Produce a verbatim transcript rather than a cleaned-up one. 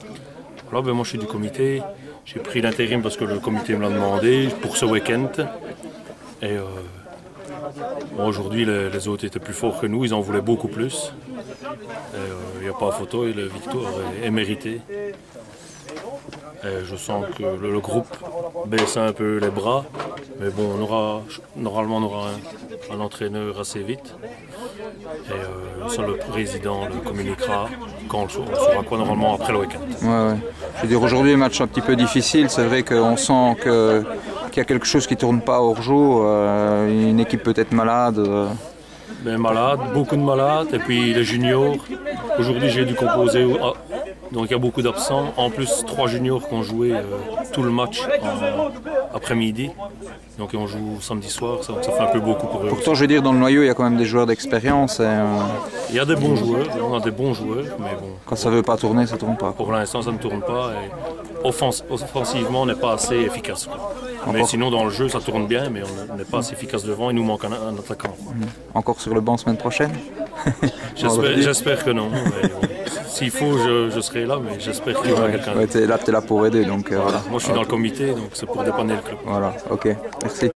Voilà, ben moi je suis du comité. J'ai pris l'intérim parce que le comité me l'a demandé pour ce week-end. Et euh, bon, aujourd'hui, les, les autres étaient plus forts que nous, ils en voulaient beaucoup plus. Il n'y euh, a pas photo et la victoire est, est méritée. Et je sens que le, le groupe baisse un peu les bras. Mais bon, on aura, normalement, on aura un, un entraîneur assez vite. Et euh, ça, le président le communiquera quand on saura quoi normalement après le week-end. Ouais, ouais. Je veux dire, aujourd'hui, match un petit peu difficile. C'est vrai qu'on sent que, qu'il y a quelque chose qui ne tourne pas hors jeu. Euh, une équipe peut-être malade. Euh. Ben, malade, beaucoup de malades. Et puis les juniors. Aujourd'hui, j'ai dû composer. Ah, donc il y a beaucoup d'absents. En plus, trois juniors qui ont joué euh, tout le match en après-midi. Donc on joue samedi soir, ça, ça fait un peu beaucoup pour eux. Pourtant, je veux dire, dans le noyau, il y a quand même des joueurs d'expérience. Et, euh... Il y a des bons joueurs, on a des bons joueurs, mais bon. Quand ça ne veut pas tourner, ça ne tourne pas. Pour l'instant, ça ne tourne pas. Et offens offensivement, on n'est pas assez efficace. Quoi. Mais sinon, dans le jeu, ça tourne bien, mais on n'est pas assez efficace devant. Il nous manque un, un attaquant. Mmh. Encore sur le banc semaine prochaine? J'espère que non. S'il faut, je, je serai là, mais j'espère qu'il y aura ouais, quelqu'un. Ouais, t'es là, t'es là pour aider. Donc, euh, voilà. Moi, je suis okay. dans le comité, donc c'est pour dépanner le club. Voilà, ok. Merci.